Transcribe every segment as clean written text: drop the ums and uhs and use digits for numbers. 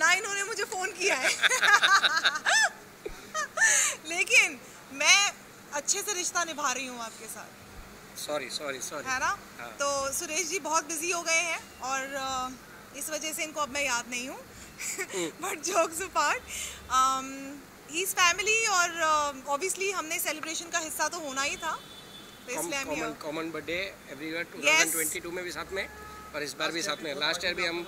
ना इन्होंने मुझे फ़ोन किया है लेकिन मैं अच्छे से रिश्ता निभा रही हूँ आपके साथ। सॉरी है ना? हाँ। तो सुरेश जी बहुत बिजी हो गए हैं और इस वजह से इनको अब मैं याद नहीं हूँ but jokes apart, he is family और ऑब्वियसली हमने सेलिब्रेशन का हिस्सा तो होना ही था, तो इसलिए हम ये कॉमन बर्थडे एवरीवेयर 2022 में भी साथ में और इस बार भी साथ में। लास्ट ईयर भी हम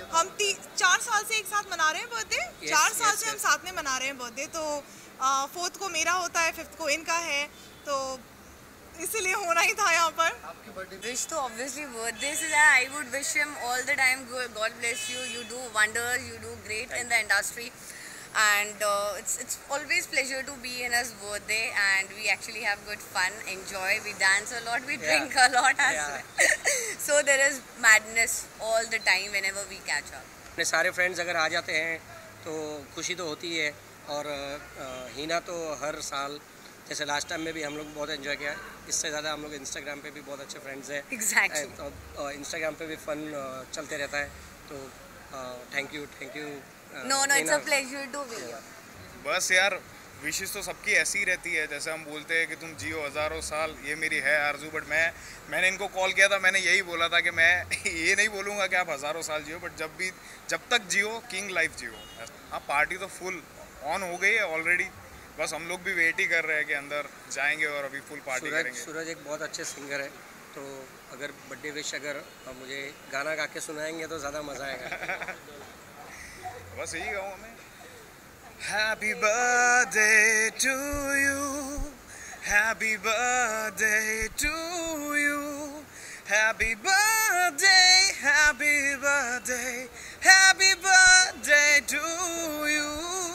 4 साल से एक साथ मना रहे हैं बर्थडे। 4 साल से हम साथ में मना रहे हैं बर्थडे। तो 4th को मेरा होता है, 5th को इनका है, तो इसलिए होना ही था यहाँ पर। आपकी बर्थडे विश तो ऑब्वियसली बर्थडे से है। I would wish him all the time God bless you, you do wonders, you do great in the industry and it's always pleasure to be in his birthday and we actually have good fun, enjoy, we dance a lot, we drink a lot as well so there is madness all the time whenever we catch up. अपने सारे friends अगर आ जाते हैं तो खुशी तो होती है। और हीना तो हर साल जैसे लास्ट टाइम में भी हम लोग बहुत एंजॉय किया। इससे ज़्यादा हम लोग इंस्टाग्राम पे भी बहुत अच्छे फ्रेंड्स हैं। Exactly. और इंस्टाग्राम पे भी फन चलते रहता है। तो thank you No, it's a pleasure to be here. बस यार विशेष तो सबकी ऐसी ही रहती है, जैसे हम बोलते हैं कि तुम जियो हज़ारों साल, ये मेरी है आरज़ू। बट मैंने इनको कॉल किया था, मैंने यही बोला था कि मैं ये नहीं बोलूँगा कि आप हज़ारों साल जियो, बट जब तक जियो किंग लाइफ जियो। हाँ, पार्टी तो फुल ऑन हो गई है ऑलरेडी, बस हम लोग भी वेट ही कर रहे हैं कि अंदर जाएंगे और अभी फुल पार्टी करेंगे। सूरज एक बहुत अच्छे सिंगर है, तो अगर बर्थडे विश अगर मुझे गाना गा के सुनाएंगे तो ज़्यादा मज़ा आएगा। बस यही गाऊँ मैं, happy birthday to you, happy birthday to you, happy birthday, happy birthday, happy birthday to you.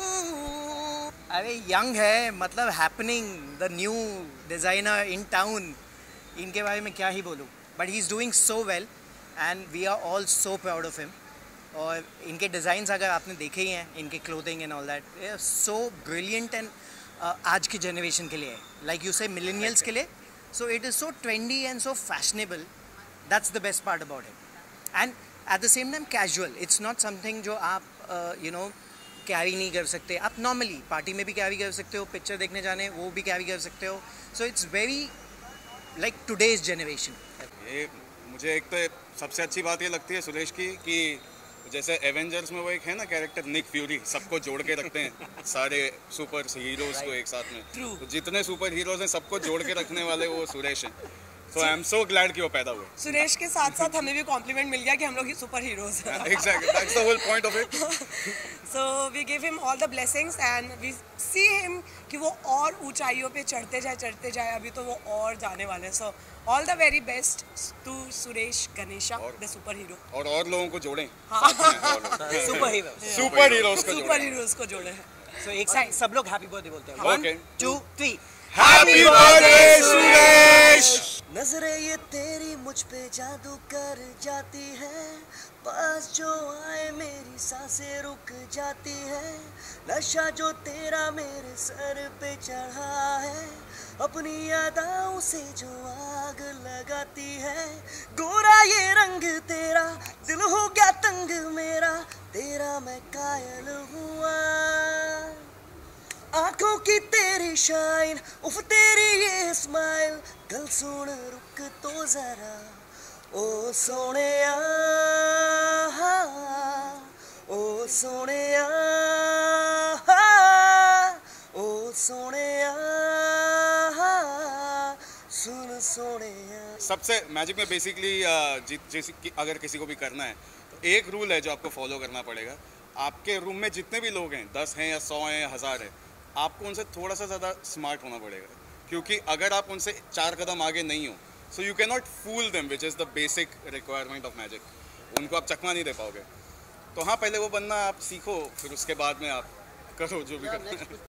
अरे यंग है, मतलब happening, the new designer in town, इनके बारे में क्या ही बोलूँ। But he is doing so well and we are all so proud of him. और इनके डिज़ाइंस अगर आपने देखे ही हैं, इनके clothing and all that, so brilliant and आज की जनरेशन के लिए, लाइक यू से मिलेनियल्स के लिए, so it is so trendy and so fashionable. That's the best part about it and at the same time casual. It's not something जो आप you know carry नहीं कर सकते। आप नॉर्मली पार्टी में भी कैरी कर सकते हो, पिक्चर देखने जाने वो भी कैरी कर सकते हो। So it's very like today's generation. ये मुझे एक तो सबसे अच्छी बात ये लगती है सुरेश की कि जैसे एवेंजर्स में वो एक है ना कैरेक्टर निक फ्यूरी, सबको जोड़ के रखते हैं सारे सुपर हीरोज को एक साथ में। तो जितने सुपर हीरोज हैं सबको जोड़ के रखने वाले वो सुरेश हैं। So I am so glad कि वो पैदा हुए। सुरेश के साथ साथ हमें भी कॉम्प्लीमेंट मिल गया कि हम लोग ही सुपर हीरोज हैं। Exactly, that's the whole point of it. So we give him all the blessings and we see him कि वो और ऊंचाइयों पे चढ़ते जाए। अभी तो वो और जाने वाले हैं। So all the very best to Suresh Ganesha, the super hero। और लोगों को जोड़ें। सुपर हीरोज को जोड़े हैं। सो एक साथ सब लोग हैप्पी बर्थडे बोलते हैं। 1 2 3 हैप्पी बर्थडे सुरेश। नजरें ये तेरी मुझ पे जादू कर जाती है, पास जो आए मेरी सांसें रुक जाती है। नशा जो तेरा मेरे सर पे चढ़ा है, अपनी यादों से जो आग लगाती है। गोरा ये रंग तेरा, दिल हो गया तंग मेरा, तेरा मैं कायल हुआ। आंखों की तेरी शाइन, उफ तेरी ये स्माइल, कल सुन रुक तो जरा ओ सोनिया, ओ सोनिया, ओ सोनिया, सुन सोनिया। सबसे मैजिक में बेसिकली अगर किसी को भी करना है तो एक रूल है जो आपको फॉलो करना पड़ेगा। आपके रूम में जितने भी लोग हैं, 10 हैं या 100 हैं या 1000 हैं, आपको उनसे थोड़ा सा ज़्यादा स्मार्ट होना पड़ेगा। क्योंकि अगर आप उनसे 4 कदम आगे नहीं हो, so you can not fool them, which is the basic requirement of magic. उनको आप चकमा नहीं दे पाओगे। तो हाँ, पहले वो बनना आप सीखो, फिर उसके बाद में आप करो जो भी करना है।